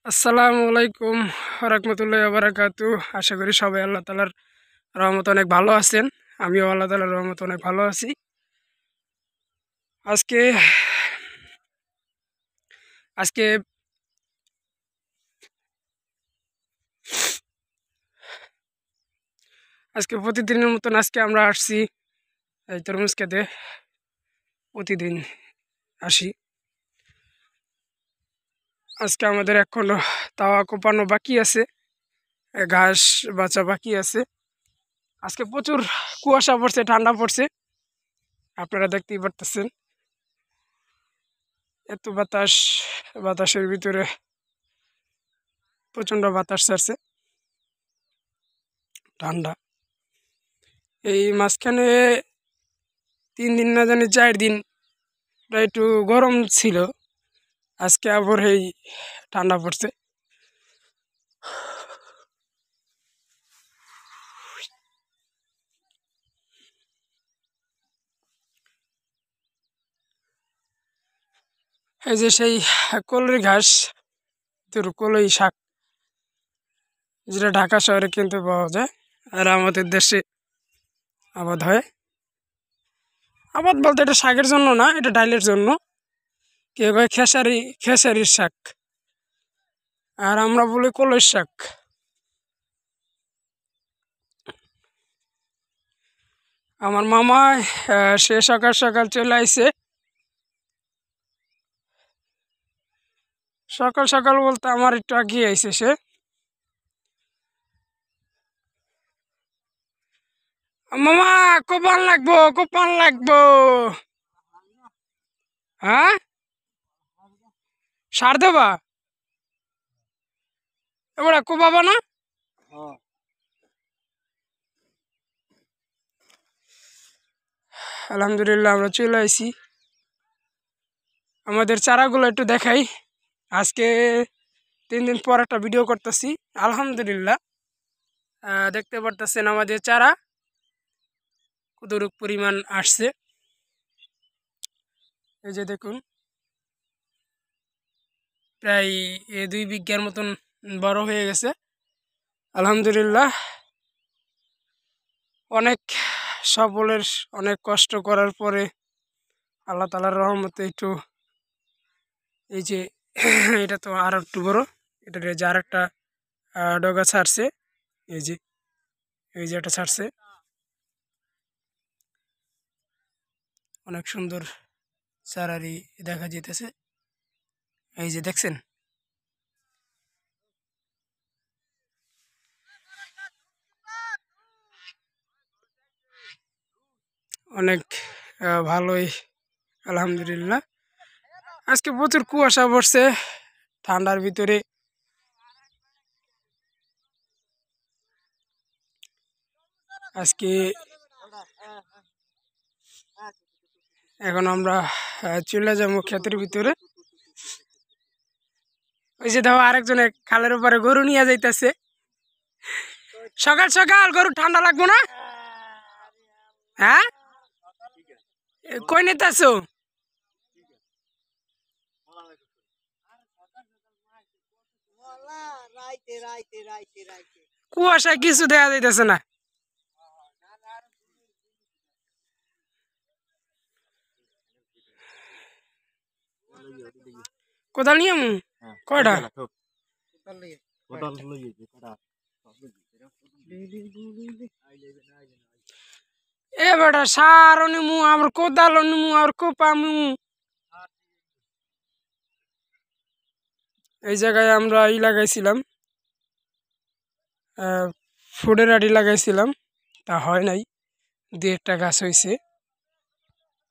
আসসালামু আলাইকুম রাহমাতুল্লাহি ওয়া বারাকাতুহু। আশা করি সবাই আল্লাহ তাআলার রহমতে অনেক ভালো আছেন। আমিও আল্লাহ তাআলার রহমতে অনেক ভালো আছি। আজকে আজকে আজকে প্রতিদিনের মতন আজকে আমরা আসছি এই তরমুজ খেতে। প্রতিদিন আসি। আজকে আমাদের এখনো তাওয়া কোপানো বাকি আছে, ঘাস বাছা বাকি আছে। আজকে প্রচুর কুয়াশা পড়ছে, ঠান্ডা পড়ছে, আপনারা দেখতেই পারতেছেন। এত বাতাস, বাতাসের ভিতরে প্রচণ্ড বাতাস ছাড়ছে, ঠান্ডা। এই মাঝখানে 3 দিন না জানি 4 দিন প্রায় একটু গরম ছিল, আজকে আবার এই ঠান্ডা পড়ছে। এই যে সেই কলই ঘাস, কলই শাক, যেটা ঢাকা শহরে কিনতে পাওয়া যায় আর আমাদের দেশে আবাদ হয়। আবাদ বলতে এটা শাকের জন্য না, এটা ডালের জন্য। কেউ কয় খেসারির শাক, আর আমরা বলি কলই শাক। আমার মামা সে সকাল সকাল চলে আইছে। সকাল সকাল বলতে আমার একটু আগিয়ে আইছে সে। মামা কোপান লাগবো, কোপান লাগবো। হ্যাঁ, সার দেবা এবার কোপাবো না। আলহামদুলিল্লাহ আমরা চলে আইছি। আমাদের চারাগুলো একটু দেখাই। আজকে 3 দিন পর একটা ভিডিও করতেছি। আলহামদুলিল্লাহ দেখতে পারতেছেন আমাদের চারা কতটুকু পরিমাণ আসছে। এই যে দেখুন, প্রায় 2 বিঘার মতন বড় হয়ে গেছে। আলহামদুলিল্লাহ অনেক সকলের অনেক কষ্ট করার পরে আল্লাহ তাআলার রহমতে একটু এই যে এটা তো আর একটু বড়, এটার যে আর একটা ডগা ছাড়ছে। এই যে এটা ছাড়ছে, অনেক সুন্দর চারারি দেখা যেতেছে। এই যে দেখছেন, অনেক ভালোই আলহামদুলিল্লাহ। আজকে প্রচুর কুয়াশা পড়ছে ঠান্ডার ভিতরে। আজকে এখন আমরা চলে যাবো ক্ষেতের ভিতরে। ওই যে দেখো আরেকজনে খালের উপরে গরু নিয়ে যাইতেছে। সকাল সকাল গরু ঠান্ডা লাগবো না? হ্যাঁ, কই নিতেছো? কুয়াশায় কিছু দেখা যাইতেছে না। কোদাল নিয়ে কয়টা? এ বেটা সারও নিমু, আবার কোদালও নিমু, আর কোপামু। এই জায়গায় আমরা লাগাইছিলাম, ফুডের আড়ি লাগাইছিলাম, তা হয় নাই, 2-1টা গাছ হয়েছে।